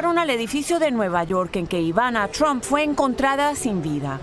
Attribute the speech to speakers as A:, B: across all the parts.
A: al edificio de Nueva York en que Ivana Trump fue encontrada sin vida.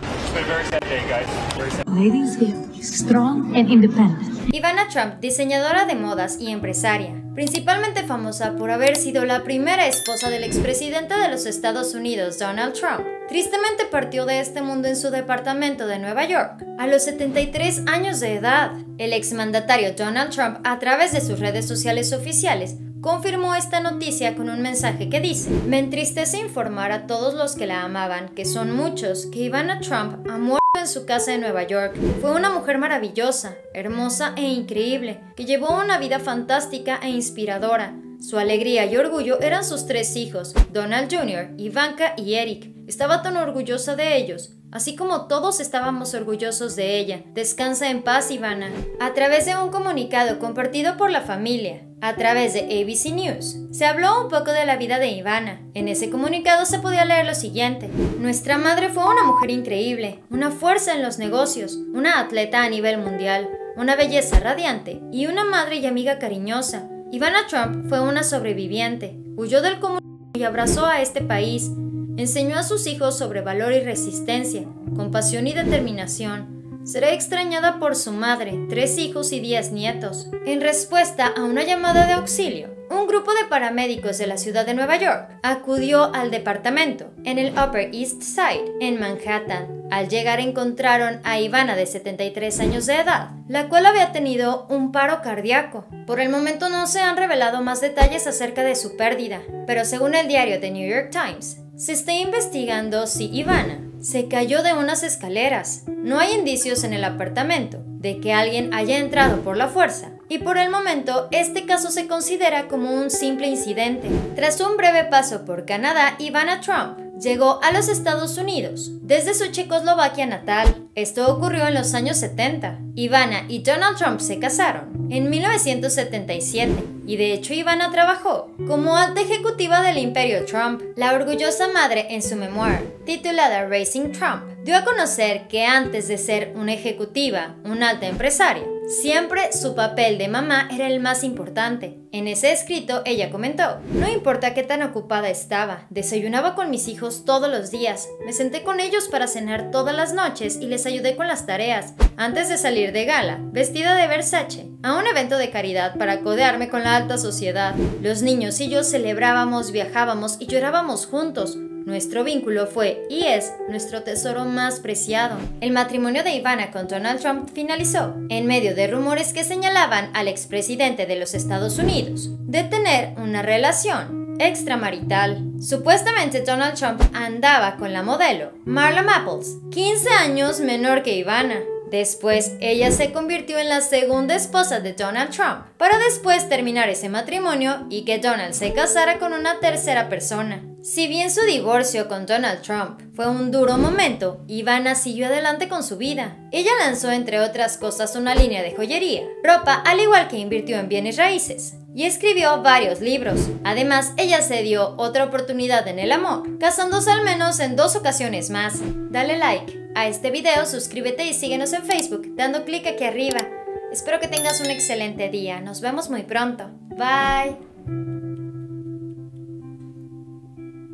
B: Ladies here, strong and independent.
C: Ivana Trump, diseñadora de modas y empresaria, principalmente famosa por haber sido la primera esposa del expresidente de los Estados Unidos, Donald Trump, tristemente partió de este mundo en su departamento de Nueva York, a los 73 años de edad. El exmandatario Donald Trump, a través de sus redes sociales oficiales, confirmó esta noticia con un mensaje que dice: "Me entristece informar a todos los que la amaban, que son muchos, que Ivana Trump ha muerto en su casa de Nueva York. Fue una mujer maravillosa, hermosa e increíble, que llevó una vida fantástica e inspiradora. Su alegría y orgullo eran sus 3 hijos, Donald Jr., Ivanka y Eric. Estaba tan orgullosa de ellos, así como todos estábamos orgullosos de ella. Descansa en paz, Ivana". A través de un comunicado compartido por la familia, a través de ABC News, se habló un poco de la vida de Ivana. En ese comunicado se podía leer lo siguiente: "Nuestra madre fue una mujer increíble, una fuerza en los negocios, una atleta a nivel mundial, una belleza radiante y una madre y amiga cariñosa. Ivana Trump fue una sobreviviente, huyó del comunismo y abrazó a este país. Enseñó a sus hijos sobre valor y resistencia, compasión y determinación. Será extrañada por su madre, 3 hijos y 10 nietos". En respuesta a una llamada de auxilio, un grupo de paramédicos de la ciudad de Nueva York acudió al departamento en el Upper East Side, en Manhattan. Al llegar encontraron a Ivana, de 73 años de edad, la cual había tenido un paro cardíaco. Por el momento no se han revelado más detalles acerca de su pérdida, pero según el diario The New York Times, se está investigando si Ivana se cayó de unas escaleras. No hay indicios en el apartamento de que alguien haya entrado por la fuerza, y por el momento este caso se considera como un simple incidente. Tras un breve paso por Canadá, Ivana Trump llegó a los Estados Unidos desde su Checoslovaquia natal. Esto ocurrió en los años 70. Ivana y Donald Trump se casaron en 1977 y de hecho Ivana trabajó como alta ejecutiva del Imperio Trump. La orgullosa madre, en su memoir titulada Raising Trump, dio a conocer que antes de ser una ejecutiva, una alta empresaria, siempre su papel de mamá era el más importante. En ese escrito ella comentó: "No importa qué tan ocupada estaba, desayunaba con mis hijos todos los días, me senté con ellos para cenar todas las noches y les ayudé con las tareas, antes de salir de gala, vestida de Versace, a un evento de caridad para codearme con la alta sociedad. Los niños y yo celebrábamos, viajábamos y llorábamos juntos. Nuestro vínculo fue y es nuestro tesoro más preciado". El matrimonio de Ivana con Donald Trump finalizó en medio de rumores que señalaban al expresidente de los Estados Unidos de tener una relación extramarital. Supuestamente Donald Trump andaba con la modelo Marla Maples, 15 años menor que Ivana. Después, ella se convirtió en la segunda esposa de Donald Trump, para después terminar ese matrimonio y que Donald se casara con una tercera persona. Si bien su divorcio con Donald Trump fue un duro momento, Ivana siguió adelante con su vida. Ella lanzó, entre otras cosas, una línea de joyería, ropa, al igual que invirtió en bienes raíces, y escribió varios libros. Además, ella se dio otra oportunidad en el amor, casándose al menos en 2 ocasiones más. Dale like a este video, suscríbete y síguenos en Facebook dando clic aquí arriba. Espero que tengas un excelente día. Nos vemos muy pronto. Bye.